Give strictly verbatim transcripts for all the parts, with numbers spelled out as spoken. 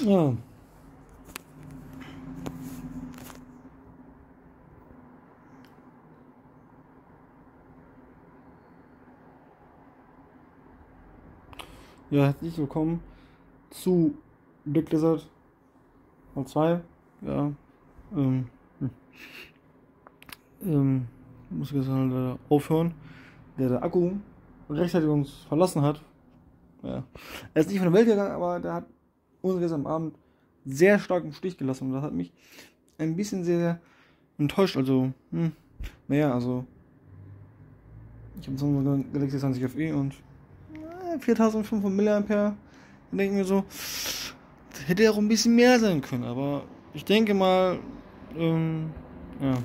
Ja. Ja, herzlich willkommen zu Black Desert Mal zwei. Ja, ähm, hm. ähm, muss ich jetzt halt äh, aufhören. Der, der Akku rechtzeitig uns verlassen hat. Ja. Er ist nicht von der Welt gegangen, aber der hat uns gestern Abend sehr stark im Stich gelassen. Und das hat mich ein bisschen sehr, sehr enttäuscht. Also, hm, naja, also, ich habe so eine Galaxy zwanzig F E und äh, viertausendfünfhundert Milliampere. Dann denke ich mir so, das hätte ja auch ein bisschen mehr sein können. Aber ich denke mal, ähm, ja,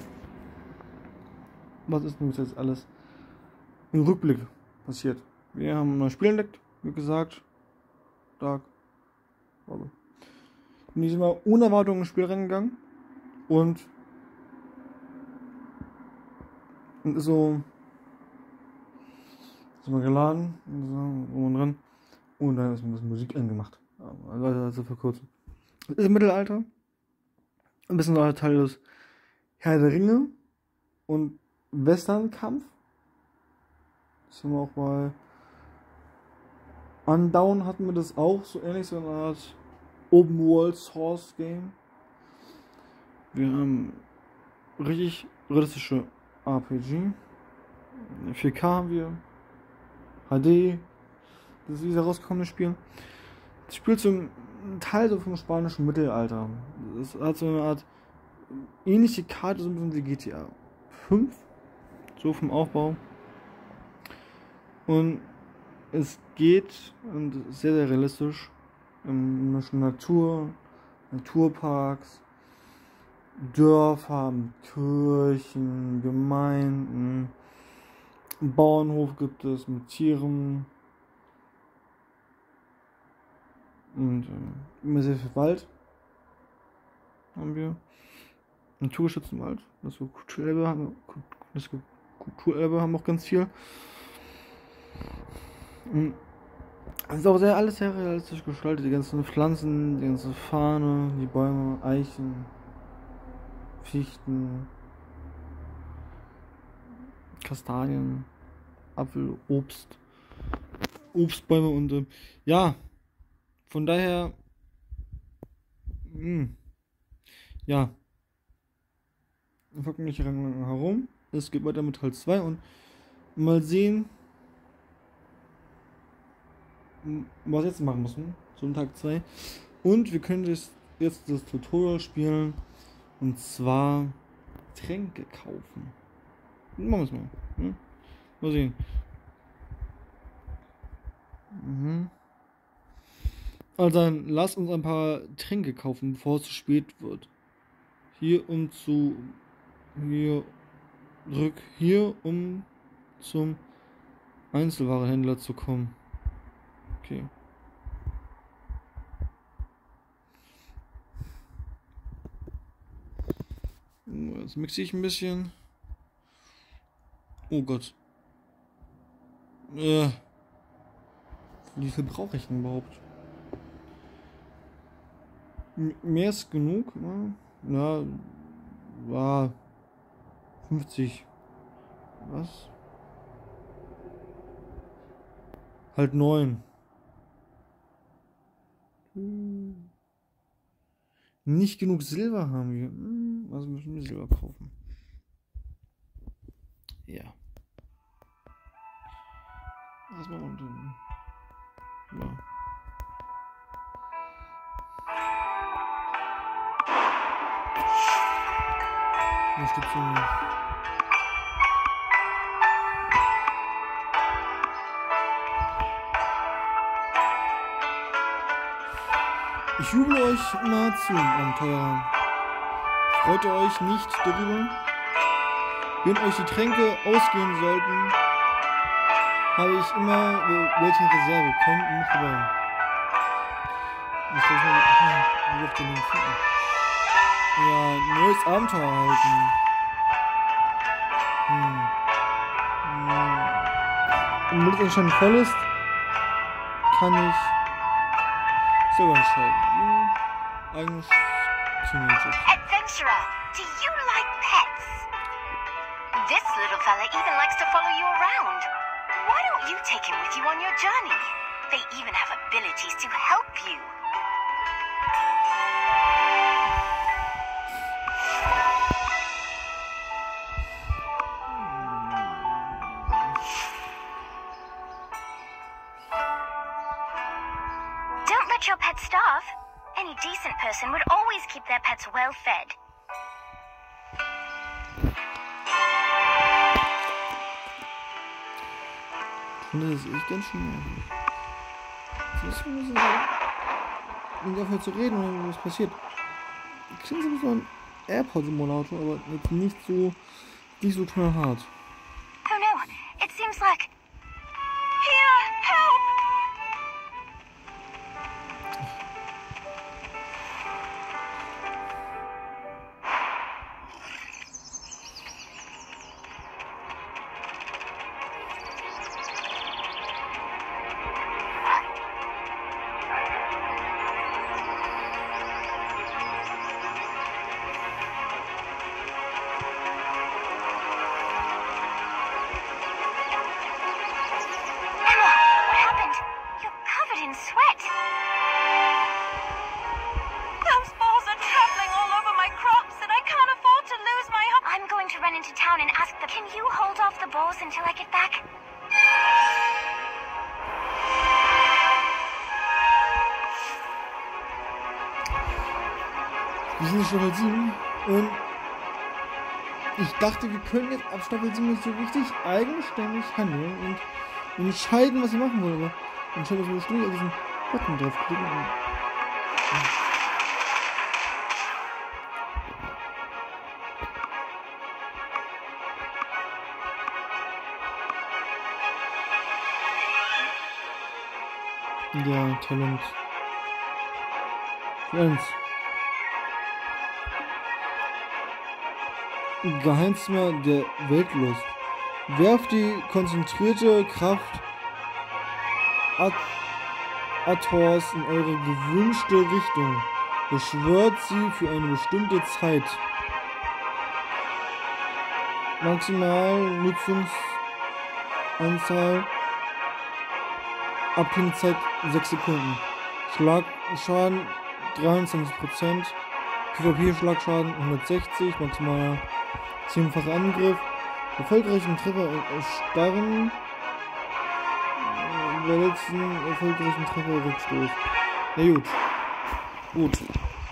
was ist nun jetzt alles im Rückblick passiert? Wir haben ein neues Spiel entdeckt, wie gesagt, Dark. Also, bin sind wir ohne Erwartung ins Spiel reingegangen und und ist so, sind wir geladen, so, rum und dran, und dann ist mir das Musik angemacht. Also, also für kurz. Das ist im Mittelalter. Ein bisschen neuer Teil des Herr der Ringe und Westernkampf. Das haben wir auch bei Undown hatten wir das auch, so ähnlich, so eine Art Open World Source Game. Wir haben richtig realistische R P G. vier K haben wir. H D. Das ist dieses rausgekommene Spiel. Das spielt zum Teil so vom spanischen Mittelalter. Es hat so eine Art ähnliche Karte, so ein bisschen wie G T A fünf. So vom Aufbau. Und es geht, und ist sehr, sehr realistisch, in der Natur, Naturparks, Dörfer, Kirchen, Gemeinden, einen Bauernhof gibt es mit Tieren und äh, immer sehr viel Wald haben wir. Naturgeschützten Wald, das Kulturerbe haben, das Kulturerbe haben auch ganz viel. Und es ist auch sehr, alles sehr realistisch gestaltet, die ganzen Pflanzen, die ganze Fahne, die Bäume, Eichen, Fichten, Kastanien, Apfel, Obst, Obstbäume und äh, ja, von daher, mh, ja, wir gucken nicht herum, es geht weiter mit Teil zwei und mal sehen, was wir jetzt machen müssen, zum Tag zwei. Und wir können jetzt, jetzt das Tutorial spielen, und zwar Tränke kaufen. Machen wir es mal. Hm? Mal sehen. Mhm. Also dann lass uns ein paar Tränke kaufen, bevor es zu spät wird. Hier um zu... Hier... Rück hier, um zum Einzelwarenhändler zu kommen. Okay. Jetzt mixe ich ein bisschen. Oh Gott. Äh. Wie viel brauche ich denn überhaupt? M mehr ist genug, ne? Ja. War fünfzig. Was? Halt neun. Hm. Nicht genug Silber haben wir. Hm, also müssen wir Silber kaufen. Ja. Erstmal unten. Ja. Unterstützung. Ich jubel euch immer zu, Abenteurer. Freut ihr euch nicht darüber? Wenn euch die Tränke ausgehen sollten, habe ich immer welche in Reserve. Kommt nicht vorbei. Was soll ich mal machen? Wie auf den Finden? Ja, neues Abenteuer erhalten. Hm. Hm. Und wenn es anscheinend voll ist, kann ich selber entscheiden. Hm. Eigentlich Teenager. Adventurer, do you like pets? This little fella even likes to follow you around. Why don't you take him with you on your journey? They even have abilities to help you. Don't let your pet starve. Any decent person would always keep their pets well fed. Und das ist echt ganz schön. Das ist so, wenn ich aufhöre zu reden und was passiert. Klingt so wie so ein AirPod-Simulator, aber jetzt nicht so, nicht so knallhart. Oh no, it seems like... Here, help! Into town and ask them, can you hold off the balls until I get back? Wir sind in Staffel sieben und ich dachte, wir können jetzt ab Staffel sieben nicht so richtig eigenständig handeln und entscheiden, was wir machen wollen. Aber entscheiden, dass wir ständig auf diesen Button draufklicken. Und ja, Talent. Friends. Geheimzimmer der Weltlust. Werft die konzentrierte Kraft At Athors in eure gewünschte Richtung. Beschwört sie für eine bestimmte Zeit. Maximal Nutzungsanzahl. Abklingzeit sechs Sekunden. Schlagschaden dreiundzwanzig Prozent. PvP-Schlagschaden hundertsechzig. Maximaler zehnfacher Angriff. Erfolgreichen Treffer erstarren. Bei letzten erfolgreichen Treffer Rückstoß. Na gut. Gut. So.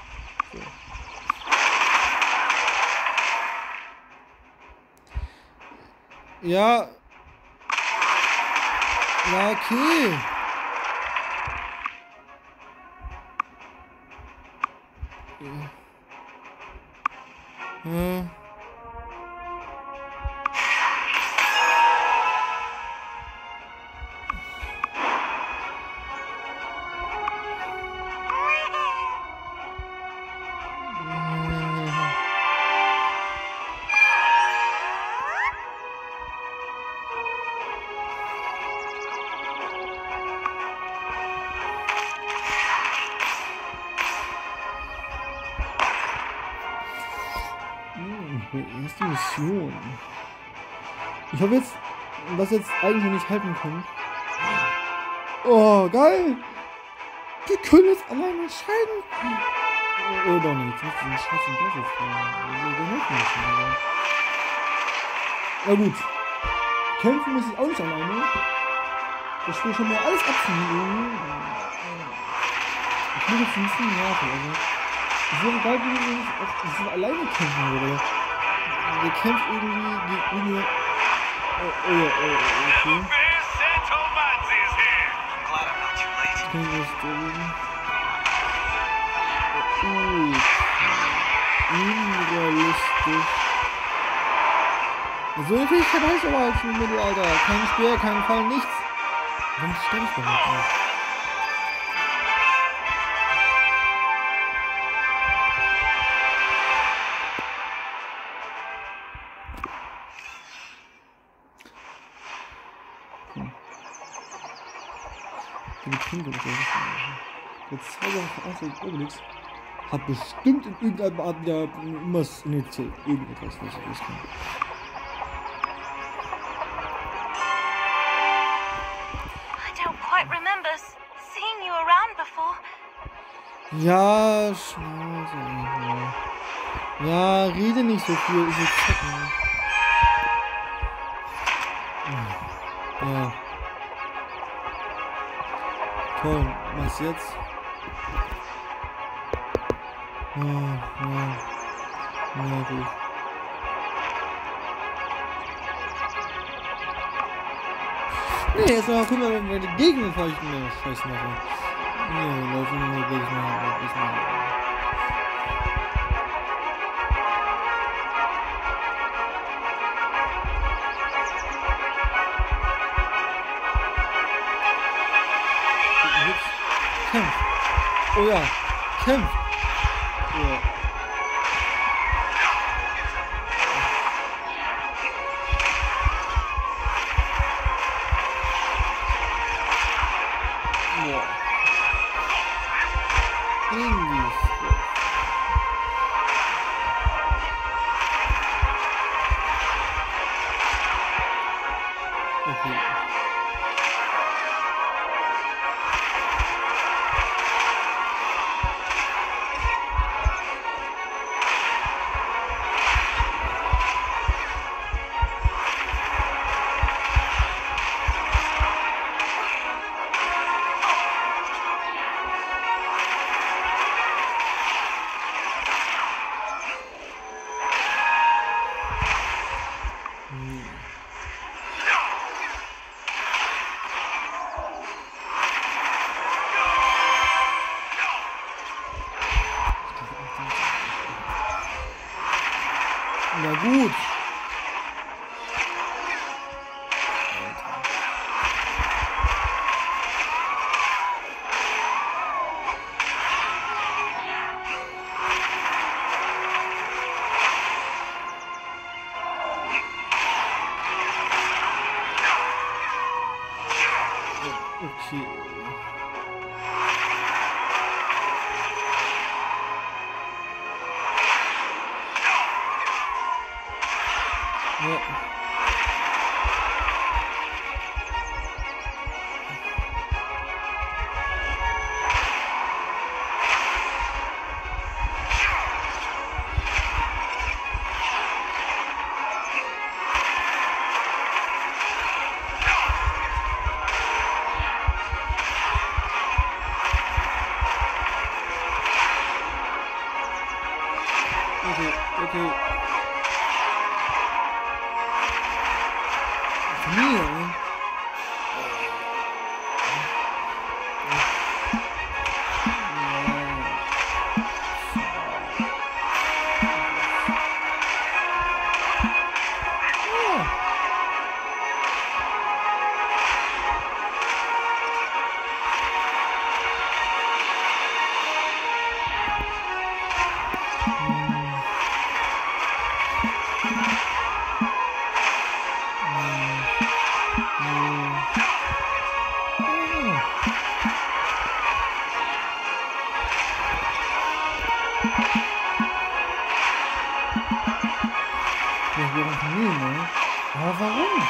Ja. Ja, okay. Ja. Erste Mission. Ich habe jetzt das jetzt eigentlich nicht halten können. Oh, geil! Wir können jetzt alleine entscheiden. Oh, doch nicht. Jetzt muss ich den Scheiß in das jetzt fragen. Na gut. Kämpfen muss ich auch nicht alleine. Das Spiel schon mal alles abziehen. Ich muss jetzt ein bisschen nerven. Also, es wäre geil, wenn ich auch so alleine kämpfen würde. Der kämpft irgendwie gegen irgendwie. Oh, oh ja, oh, okay. Ich kann das drüben. Oh, unrealistisch. So eine Fähigkeit habe ich aber als im Mittelalter. Kein Speer, kein Fall, nichts. Warum sterbe ich damit auf? Die Betriebe, das ist der Zauber von Obelix. hat bestimmt in irgendeiner Art wieder irgendwas initiiert. Irgendetwas, was ich wissen kann. I don't quite remember s- seeing you around before. Ja, Schnauze. Ja. Ja, rede nicht so viel. Ich will checken. Ja. Toll. Was jetzt? Ja, ja. Ja, gut. Nee, jetzt mal gucken, wenn wir die Gegner feuchten. Nee, scheiß machen. Nee, laufen wir mal wirklich mal. Wirklich mal. Kämpf. Oh ja, kämpf. Ja. Boah. Irgendwie. Okay. Na gut. Okay. Ja. Okay, okay. Mir? Das wäre ein Familien, ne? Aber warum?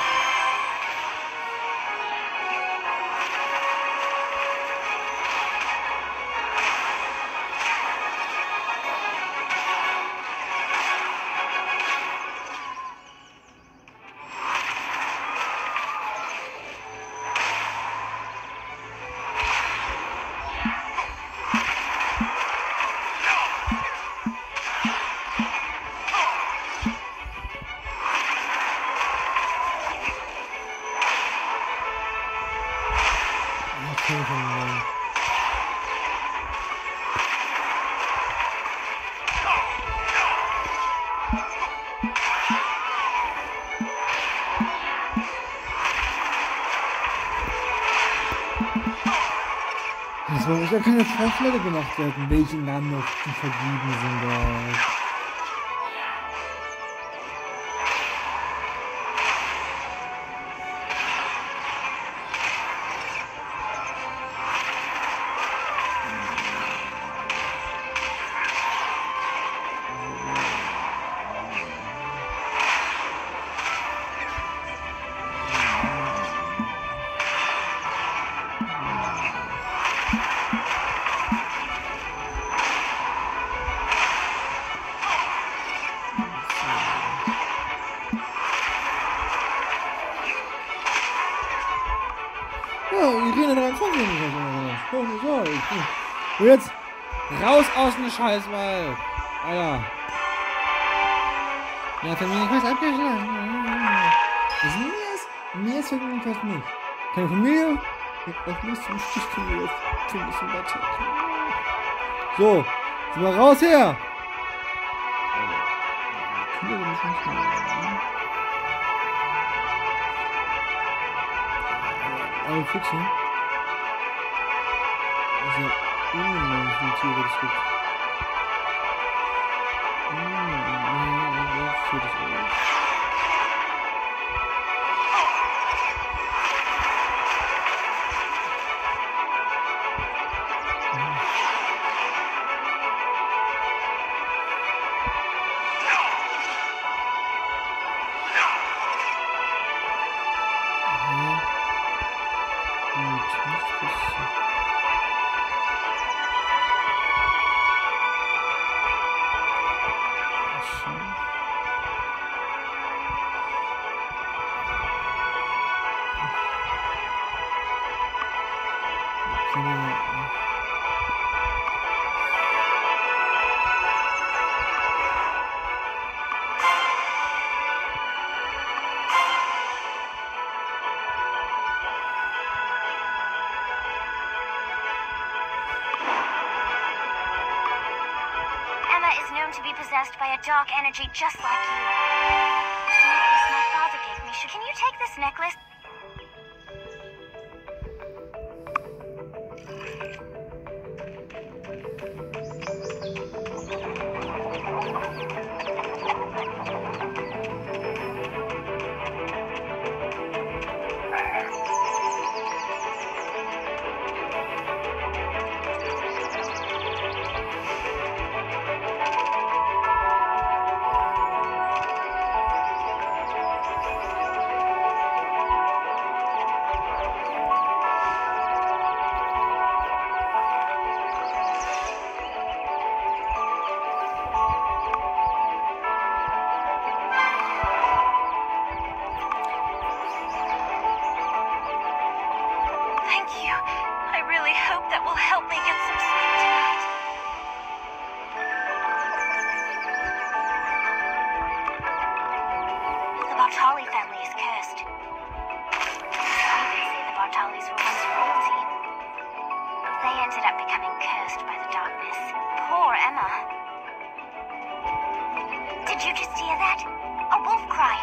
Es muss ja keine Vorschläge gemacht werden, welche Namen noch zu vergeben sind. Da. Irene dreiundzwanzig. So, ich, und jetzt raus aus dem Scheißwald. Alter. Ja, Familienquest abgeschlossen. Das ist mir ist, mir ist Familienquest nicht. Keine Familie? Ich muss zum Stichkind zum bisschen weiter. So, sind wir raus her. Kinder sind nicht mehr. Aber Füchse. Das ist ja unnormal, wie viele Tiere das gibt. Ja, für das alles. To be possessed by a dark energy just like you. This necklace my father gave me. Can you take this necklace? Bartali family is cursed. Some even say the Bartalis were once royalty. They ended up becoming cursed by the darkness. Poor Emma. Did you just hear that? A wolf cry.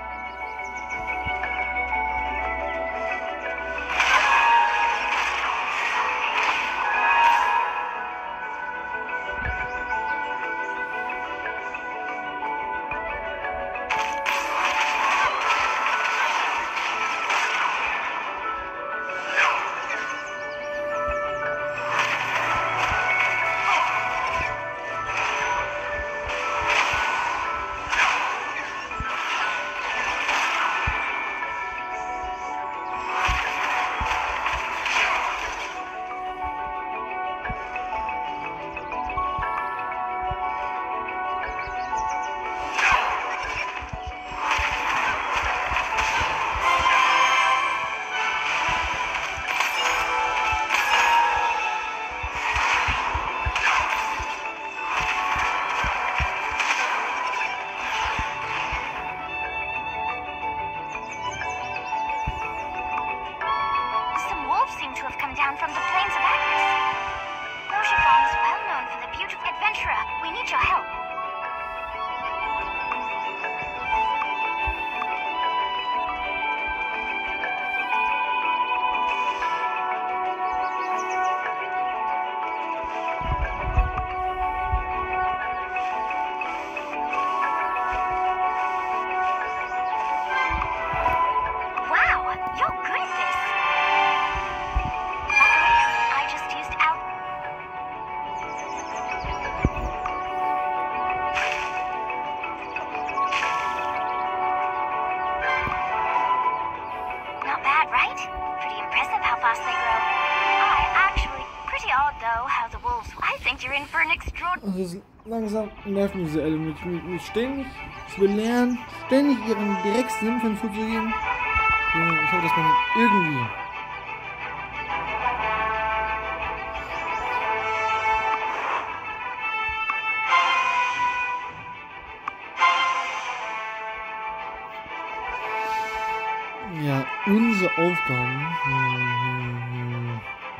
Also es langsam nervt mich diese Elle mit, mit, mit ständig zu belehren, ständig ihren Direktsinn von zuzugeben. Ich hoffe, dass man irgendwie Ja, unsere Aufgaben. Hm.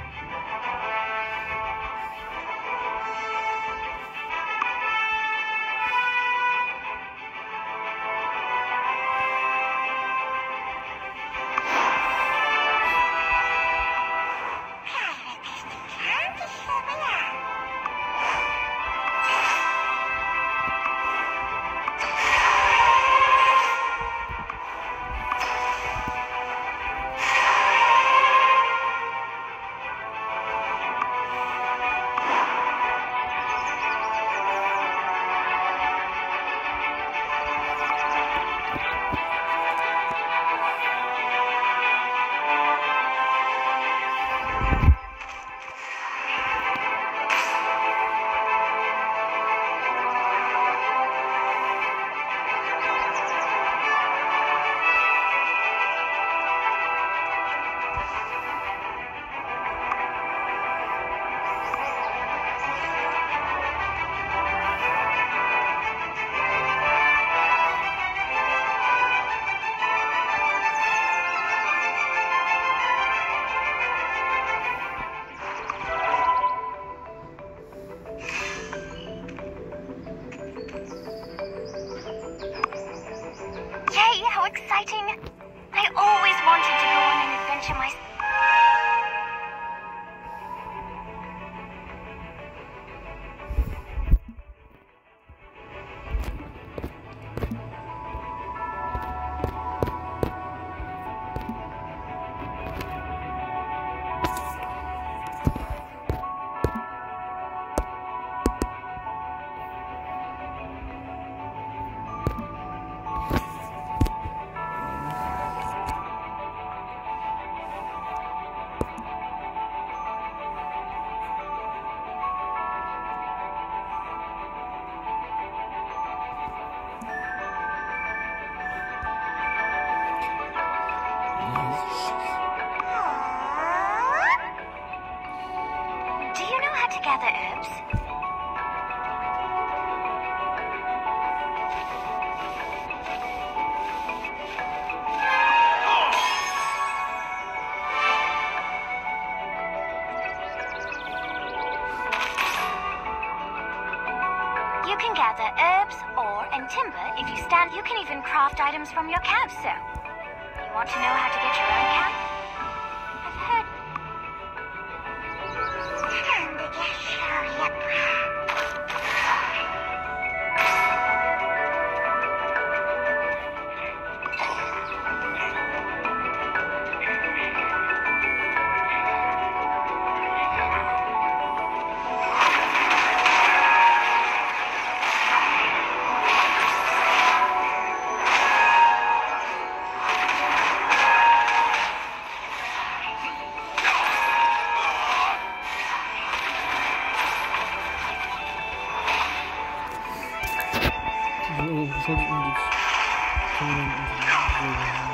Exciting! I always wanted to go on an adventure myself. Gather herbs. You can gather herbs, ore, and timber if you stand. You can even craft items from your camp, so. You want to know how to get your own camp? I've heard. So, was soll ich denn jetzt?